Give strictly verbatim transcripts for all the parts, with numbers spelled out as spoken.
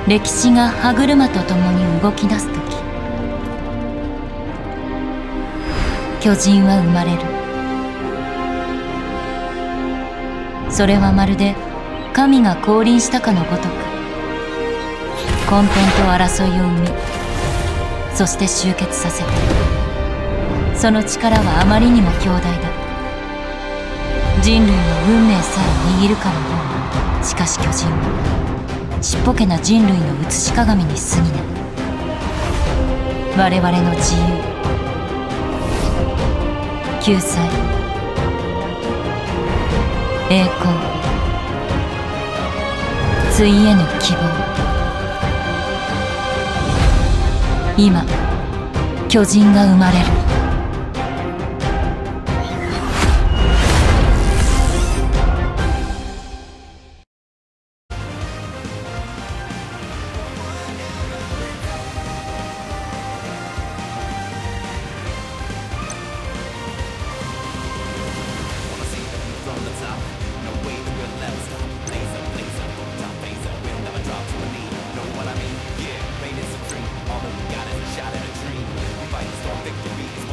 歴史が歯車とともに動き出す時、巨人は生まれる。それはまるで神が降臨したかのごとく、混沌と争いを生み、そして集結させた。その力はあまりにも強大だ。人類の運命さえ握るかのように。しかし巨人はちっぽけな人類の映し鏡に過ぎない。我々の自由、救済、栄光、ついえぬ希望。今巨人が生まれる。 All that we got is a shot at a dream. We fight the storm, victory is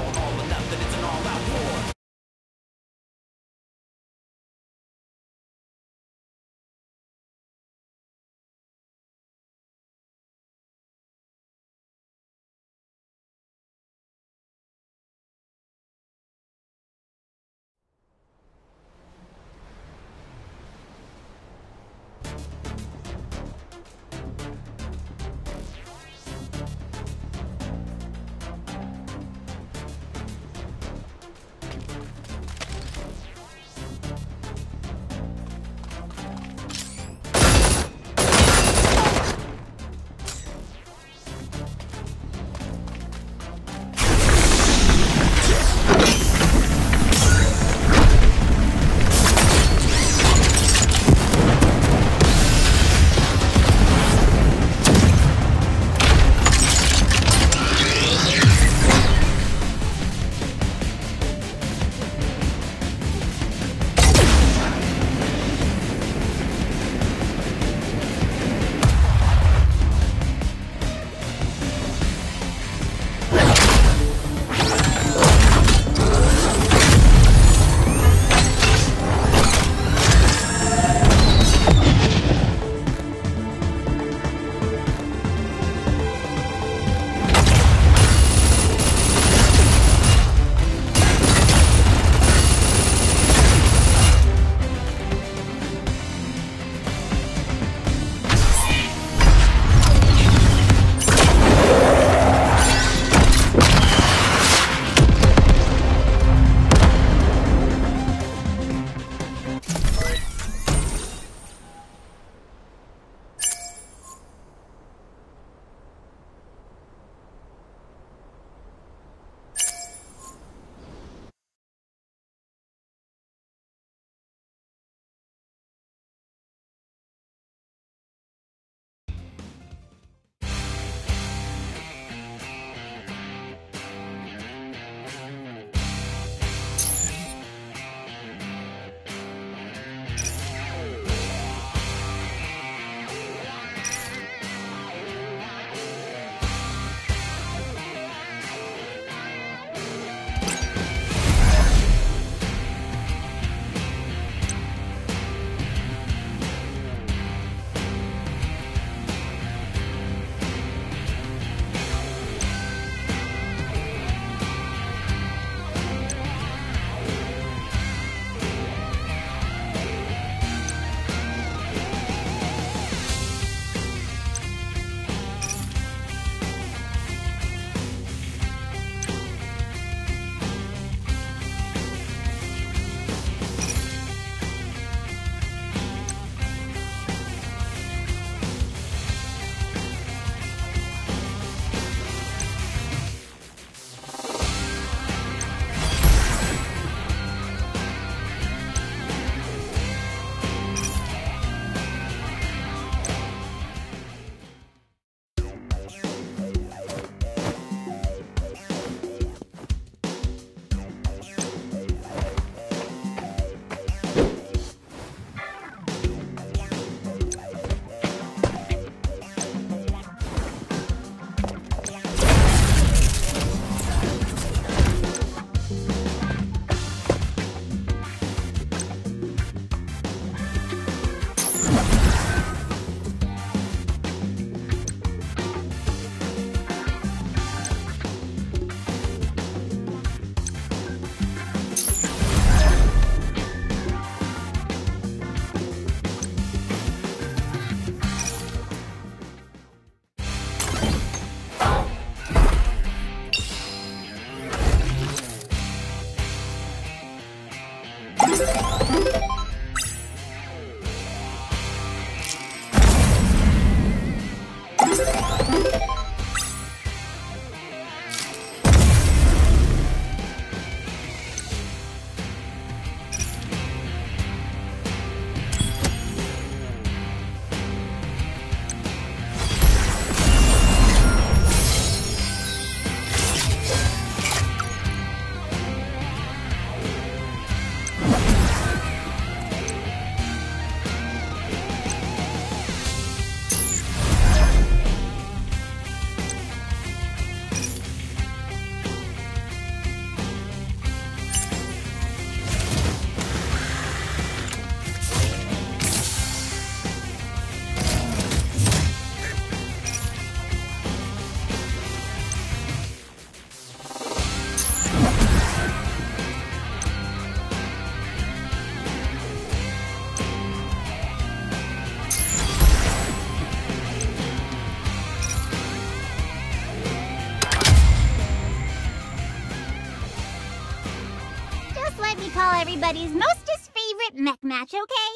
call everybody's mostest favorite mech match, okay?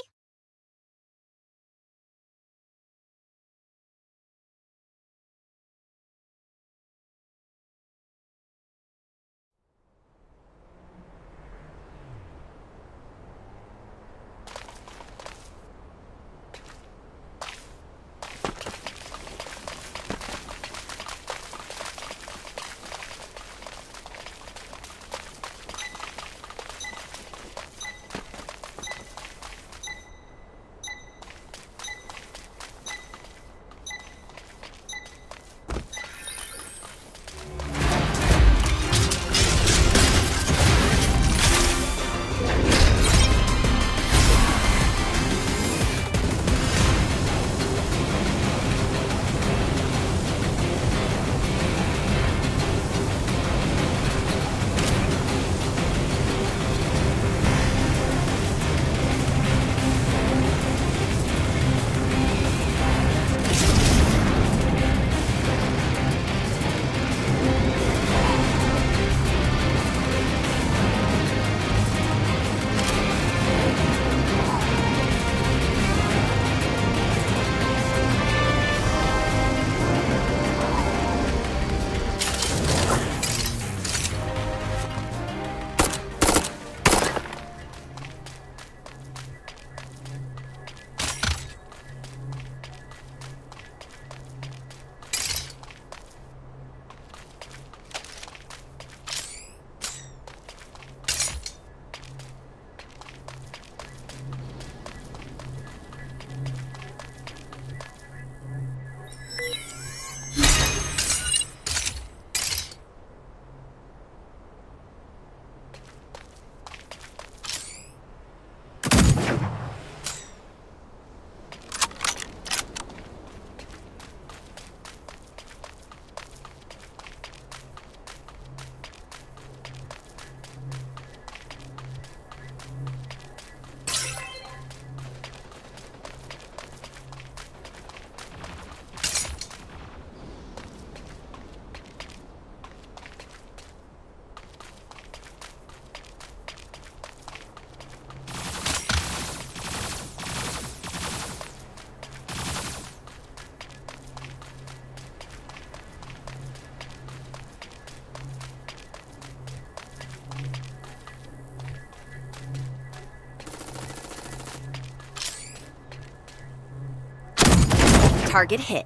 Target hit.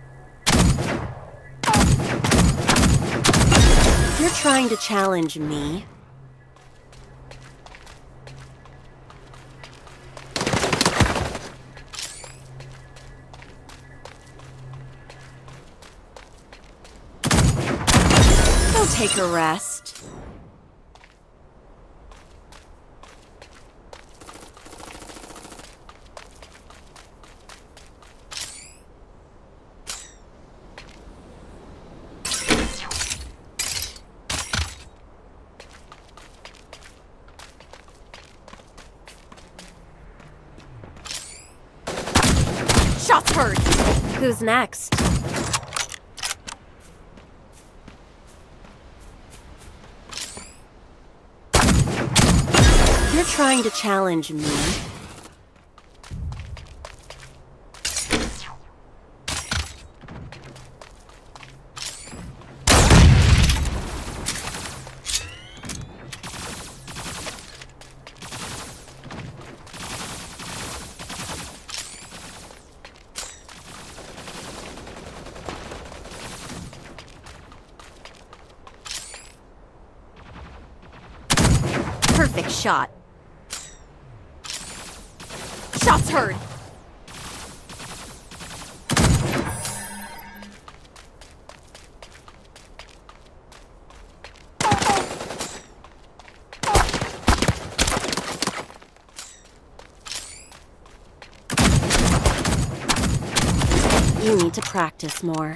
You're trying to challenge me. Go take a rest. Shots heard! Who's next? You're trying to challenge me. Perfect shot. Shots heard. You need to practice more.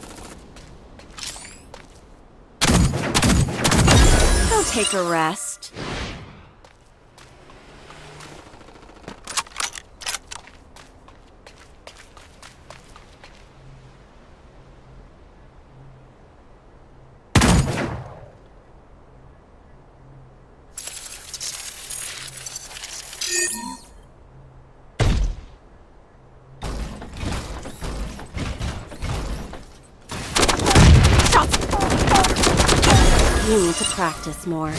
Go take a rest. You need to practice more.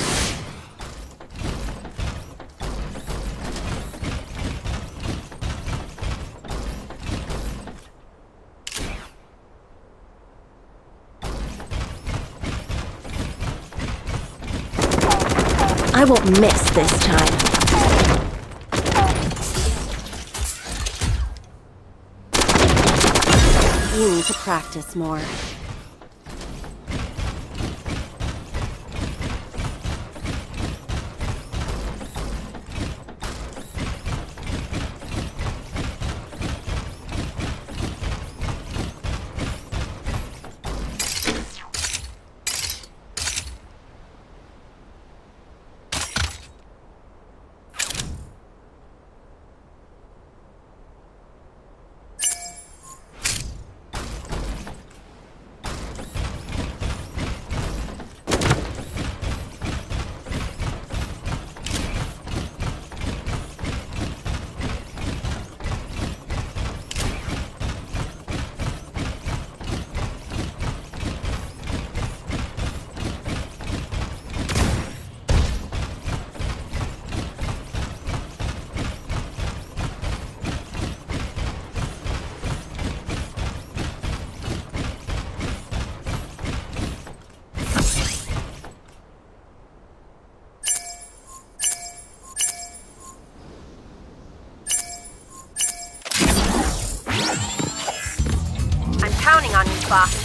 I won't miss this time. You need to practice more. Counting on you, Fox.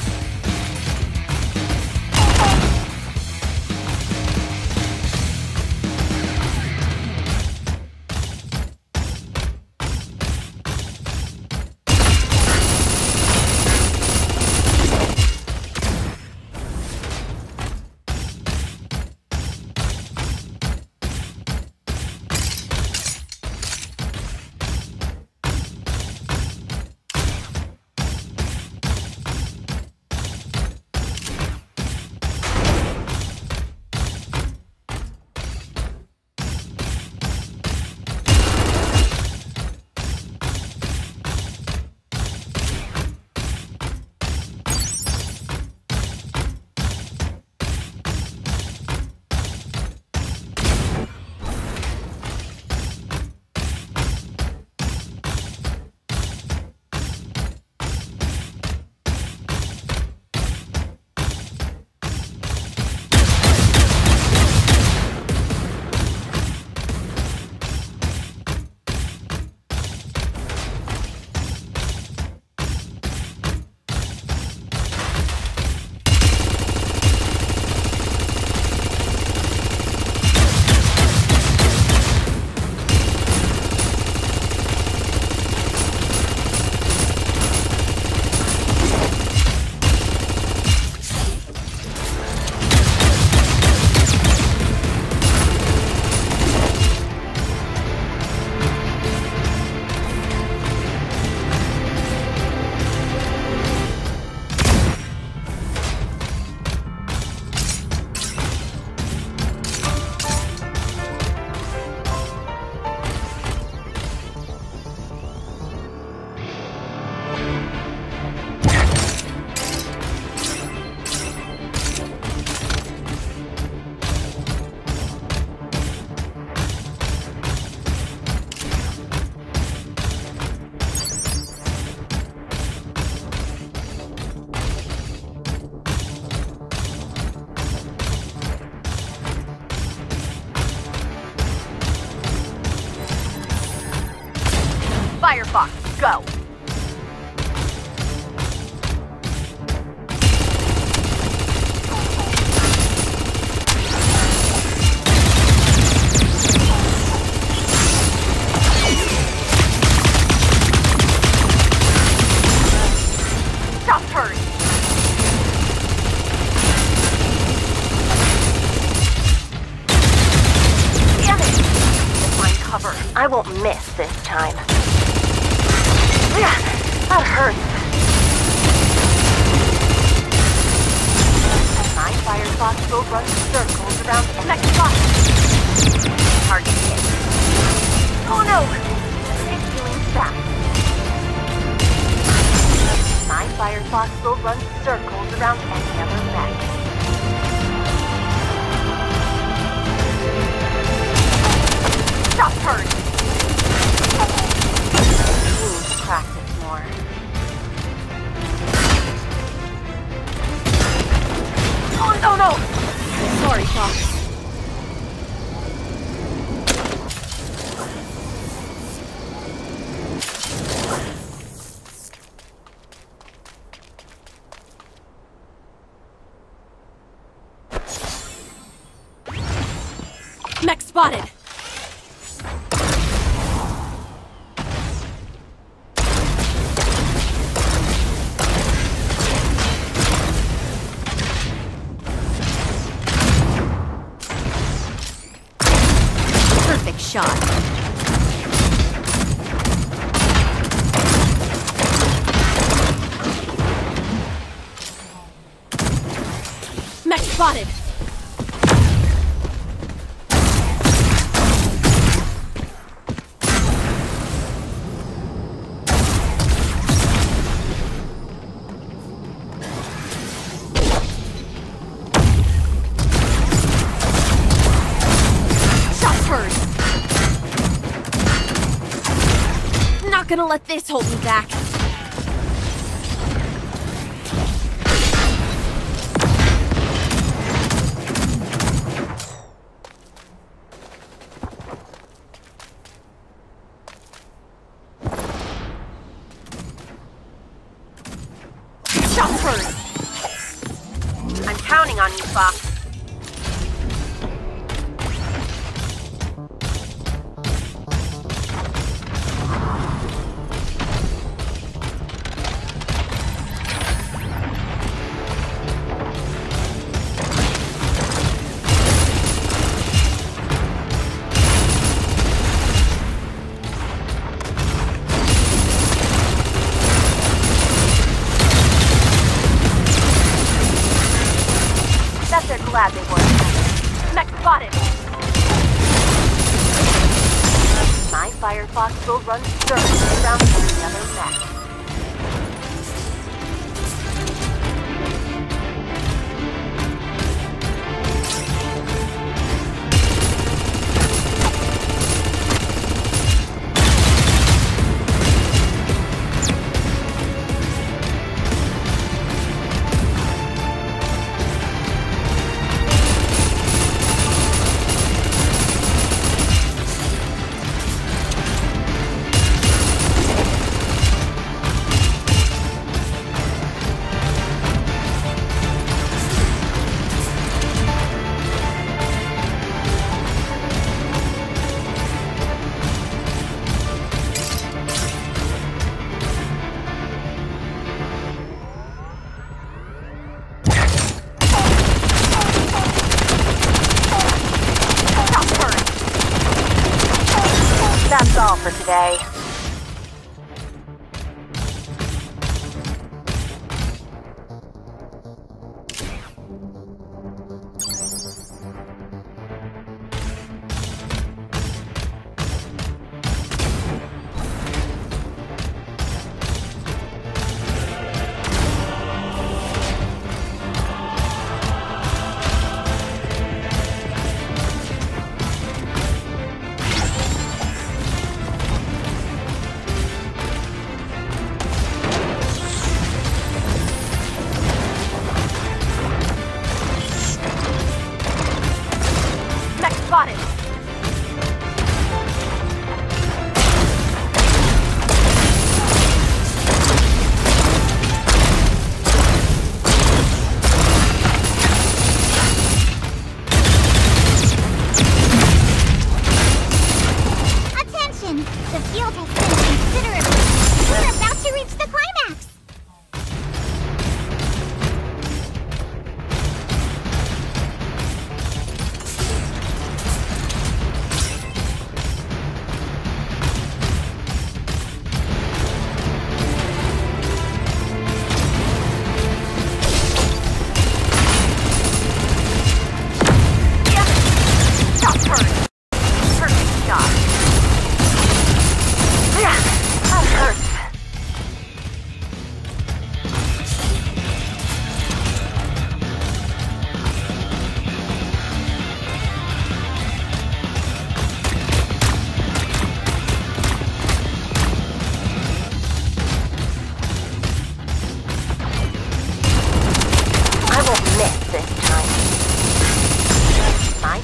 Firefox, go! Stop hurrying! Damn it! Find cover. I won't miss this time. Yeah, that hurts. My Firefox will run circles around the next spot. Hard to hit. Oh no! It's healing fast. My Firefox will run circles around any other mech. Oh no! Sorry, Fox. Mech spotted! Perfect shot. Mech spotted! Not gonna let this hold me back. Shots heard. I'm counting on you, Fox. They're glad they weren't. Mech spotted! My Firefox will run circles around every other mech. That's all for today.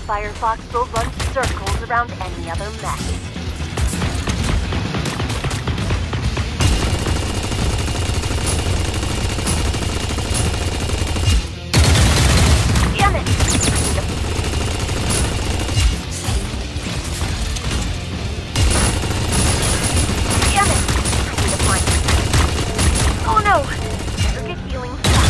Firefox will run circles around any other mech. Damn it! Damn it! I need a point. Oh no! Better get healing.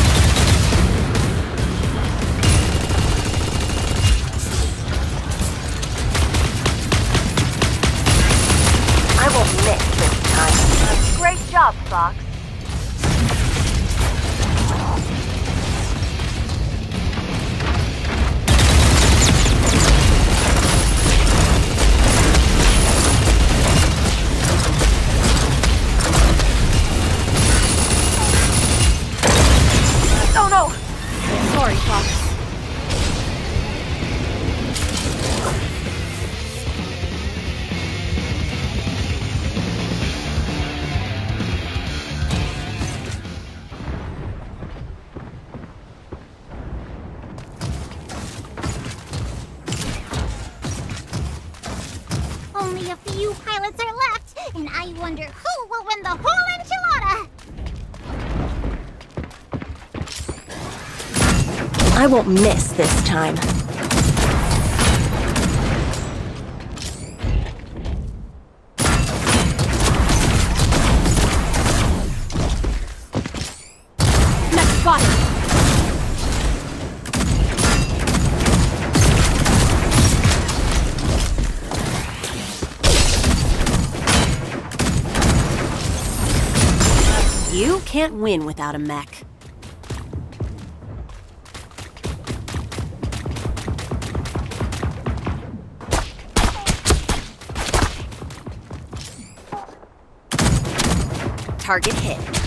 I won't miss this time. Great job, Fox. Oh no! Sorry, Fox. Only a few pilots are left, and I wonder who will win the whole enchilada! I won't miss this time. Next spotted! You can't win without a mech. Target hit.